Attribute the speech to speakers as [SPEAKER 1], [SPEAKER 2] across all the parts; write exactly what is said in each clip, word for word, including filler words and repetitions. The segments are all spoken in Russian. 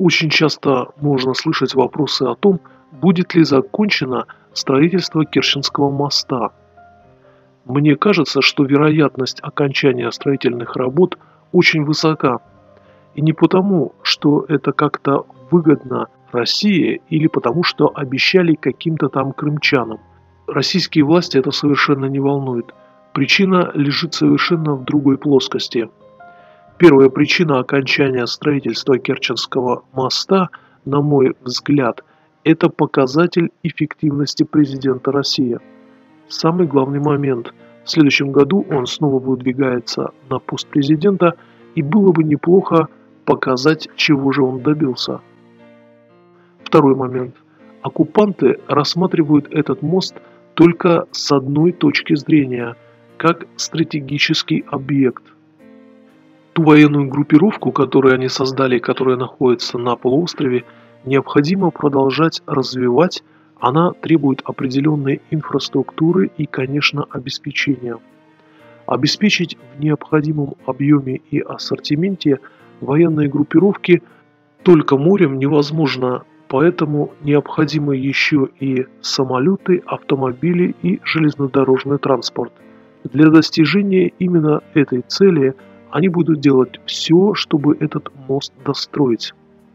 [SPEAKER 1] Очень часто можно слышать вопросы о том, будет ли закончено строительство Керченского моста. Мне кажется, что вероятность окончания строительных работ очень высока. И не потому, что это как-то выгодно России или потому, что обещали каким-то там крымчанам. Российские власти это совершенно не волнует. Причина лежит совершенно в другой плоскости. Первая причина окончания строительства Керченского моста, на мой взгляд, это показатель эффективности президента России. Самый главный момент. В следующем году он снова выдвигается на пост президента, и было бы неплохо показать, чего же он добился. Второй момент. Оккупанты рассматривают этот мост только с одной точки зрения, как стратегический объект. Ту военную группировку, которую они создали, которая находится на полуострове, необходимо продолжать развивать. Она требует определенной инфраструктуры и, конечно, обеспечения. Обеспечить в необходимом объеме и ассортименте военные группировки только морем невозможно, поэтому необходимы еще и самолеты, автомобили и железнодорожный транспорт. Для достижения именно этой цели они будут делать все, чтобы этот мост достроить.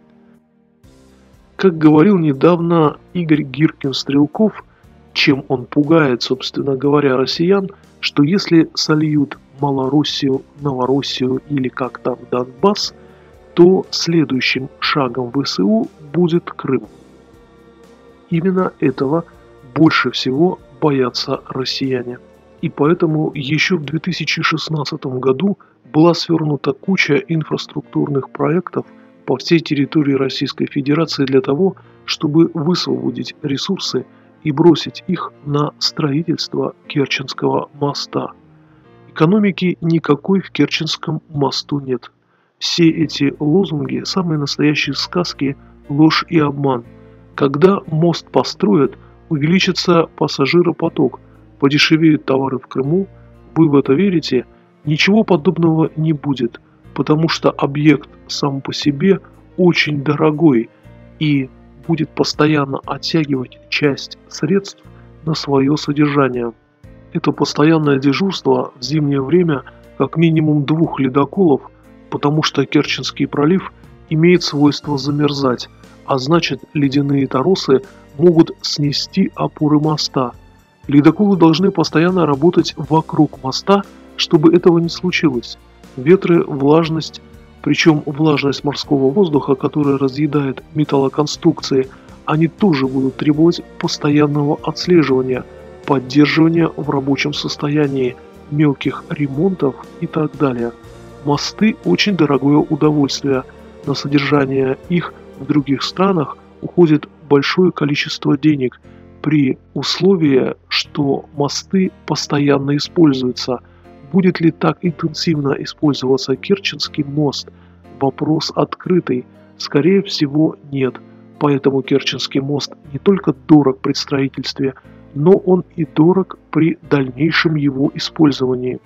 [SPEAKER 1] Как говорил недавно Игорь Гиркин-Стрелков, чем он пугает, собственно говоря, россиян, что если сольют Малороссию, Новороссию или как там Донбасс, то следующим шагом ВСУ будет Крым. Именно этого больше всего боятся россияне. И поэтому еще в две тысячи шестнадцатом году была свернута куча инфраструктурных проектов по всей территории Российской Федерации для того, чтобы высвободить ресурсы и бросить их на строительство Керченского моста. Экономики никакой в Керченском мосту нет. Все эти лозунги – самые настоящие сказки, ложь и обман. Когда мост построят, увеличится пассажиропоток, подешевеют товары в Крыму, вы в это верите? Ничего подобного не будет, потому что объект сам по себе очень дорогой и будет постоянно оттягивать часть средств на свое содержание. Это постоянное дежурство в зимнее время как минимум двух ледоколов, потому что Керченский пролив имеет свойство замерзать, а значит ледяные торосы могут снести опоры моста. Ледоколы должны постоянно работать вокруг моста, чтобы этого не случилось. Ветры, влажность, причем влажность морского воздуха, которая разъедает металлоконструкции, они тоже будут требовать постоянного отслеживания, поддерживания в рабочем состоянии, мелких ремонтов и так далее. Мосты – очень дорогое удовольствие. На содержание их в других странах уходит большое количество денег при условии, что мосты постоянно используются. Будет ли так интенсивно использоваться Керченский мост? Вопрос открытый. Скорее всего, нет. Поэтому Керченский мост не только дорог при строительстве, но он и дорог при дальнейшем его использовании.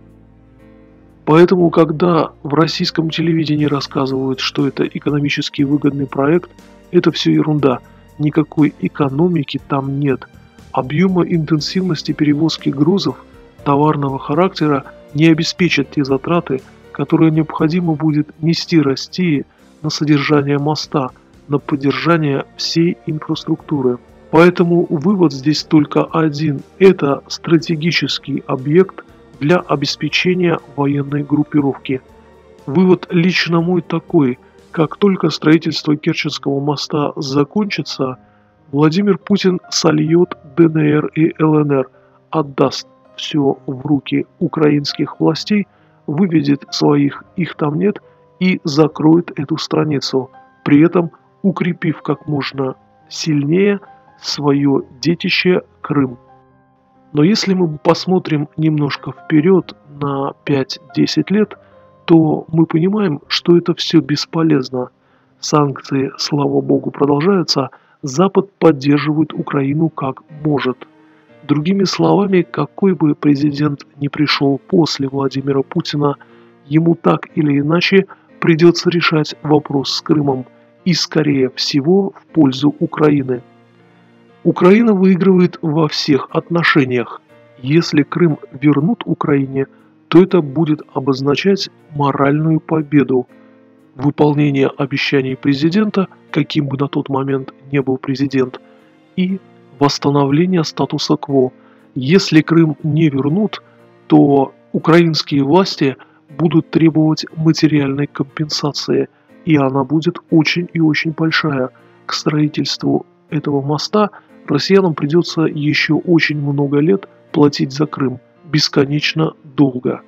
[SPEAKER 1] Поэтому, когда в российском телевидении рассказывают, что это экономически выгодный проект, это все ерунда. Никакой экономики там нет. Объема интенсивности перевозки грузов товарного характера не обеспечат те затраты, которые необходимо будет нести России на содержание моста, на поддержание всей инфраструктуры. Поэтому вывод здесь только один – это стратегический объект для обеспечения военной группировки. Вывод лично мой такой: как только строительство Керченского моста закончится, Владимир Путин сольет ДНР и ЛНР, отдаст все в руки украинских властей, выведет своих, их там нет, и закроет эту страницу, при этом укрепив как можно сильнее свое детище Крым. Но если мы посмотрим немножко вперед на пять-десять лет, то мы понимаем, что это все бесполезно. Санкции, слава богу, продолжаются, Запад поддерживает Украину как может. Другими словами, какой бы президент ни пришел после Владимира Путина, ему так или иначе придется решать вопрос с Крымом. и, скорее всего, в пользу Украины. Украина выигрывает во всех отношениях. Если Крым вернут Украине, то это будет обозначать моральную победу. Выполнение обещаний президента, каким бы на тот момент не был президент, и восстановление статуса кво. Если Крым не вернут, то украинские власти будут требовать материальной компенсации, и она будет очень и очень большая. К строительству этого моста россиянам придется еще очень много лет платить за Крым, бесконечно долго.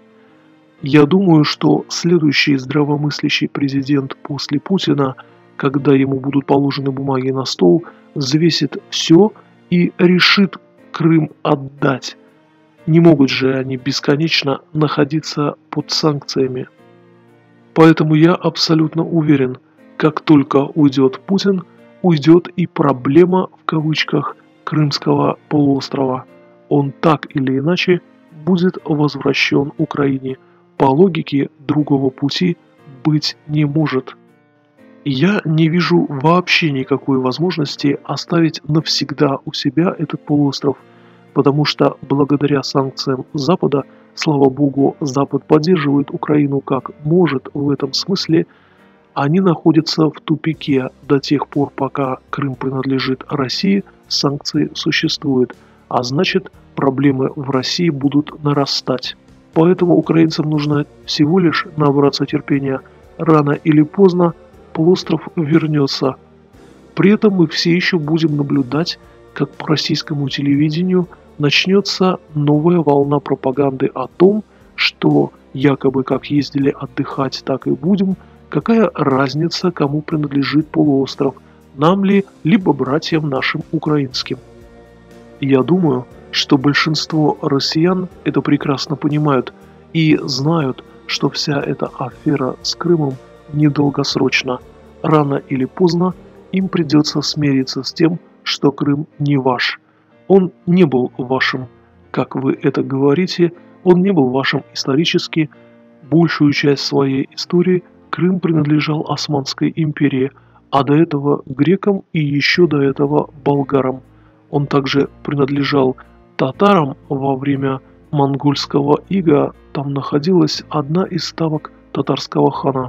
[SPEAKER 1] Я думаю, что следующий здравомыслящий президент после Путина, когда ему будут положены бумаги на стол, взвесит все и решит Крым отдать. Не могут же они бесконечно находиться под санкциями. Поэтому я абсолютно уверен, как только уйдет Путин, уйдет и проблема, в кавычках, Крымского полуострова. Он так или иначе будет возвращен Украине. По логике другого пути быть не может. Я не вижу вообще никакой возможности оставить навсегда у себя этот полуостров, потому что благодаря санкциям Запада, слава богу, Запад поддерживает Украину как может в этом смысле, они находятся в тупике до тех пор, пока Крым принадлежит России, санкции существуют, а значит проблемы в России будут нарастать. Поэтому украинцам нужно всего лишь набраться терпения. Рано или поздно полуостров вернется. При этом мы все еще будем наблюдать, как по российскому телевидению начнется новая волна пропаганды о том, что якобы как ездили отдыхать, так и будем, какая разница, кому принадлежит полуостров, нам ли, либо братьям нашим украинским. Я думаю, что большинство россиян это прекрасно понимают и знают, что вся эта афера с Крымом недолгосрочна. Рано или поздно им придется смириться с тем, что Крым не ваш. Он не был вашим, как вы это говорите, он не был вашим исторически. Большую часть своей истории Крым принадлежал Османской империи, а до этого грекам и еще до этого болгарам. Он также принадлежал татарам во время монгольского ига, там находилась одна из ставок татарского хана.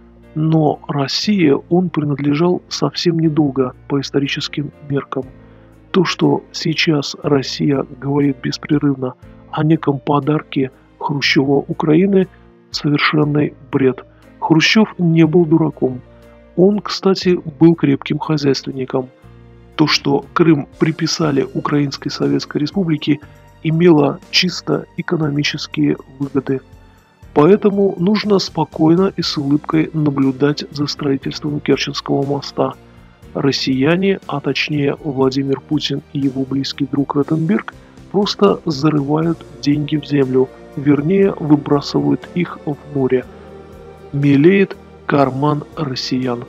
[SPEAKER 1] Но России он принадлежал совсем недолго по историческим меркам. То, что сейчас Россия говорит беспрерывно о неком подарке Хрущева Украины, совершенный бред. Хрущев не был дураком. Он, кстати, был крепким хозяйственником. То, что Крым приписали Украинской Советской Республике, имело чисто экономические выгоды. Поэтому нужно спокойно и с улыбкой наблюдать за строительством Керченского моста. Россияне, а точнее Владимир Путин и его близкий друг Ротенберг, просто зарывают деньги в землю, вернее выбрасывают их в море. Мелеет карман россиян.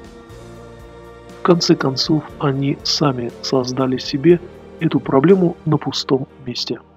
[SPEAKER 1] В конце концов, они сами создали себе эту проблему на пустом месте.